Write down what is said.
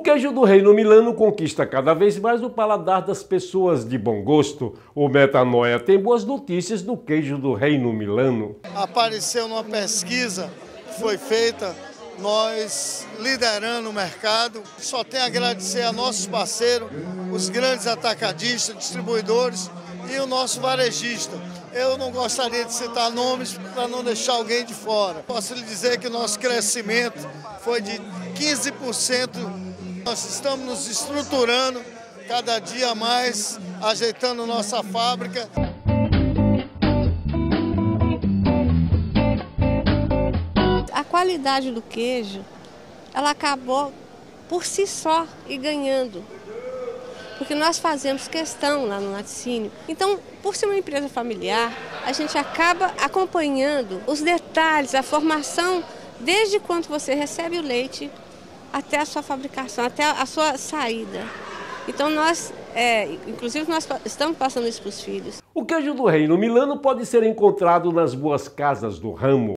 queijo do Reino Milano conquista cada vez mais o paladar das pessoas de bom gosto. O Metanoia tem boas notícias do queijo do Reino Milano. Apareceu numa pesquisa que foi feita, nós liderando o mercado. Só tenho a agradecer a nossos parceiros, os grandes atacadistas, distribuidores e o nosso varejista. Eu não gostaria de citar nomes para não deixar alguém de fora. Posso lhe dizer que o nosso crescimento foi de 15%. Nós estamos nos estruturando cada dia mais, ajeitando nossa fábrica. A qualidade do queijo, ela acabou por si só e ganhando. Porque nós fazemos questão lá no laticínio. Então, por ser uma empresa familiar, a gente acaba acompanhando os detalhes, a formação, desde quando você recebe o leite até a sua fabricação, até a sua saída. Então, inclusive, nós estamos passando isso para os filhos. O queijo do Reino Milano pode ser encontrado nas boas casas do ramo.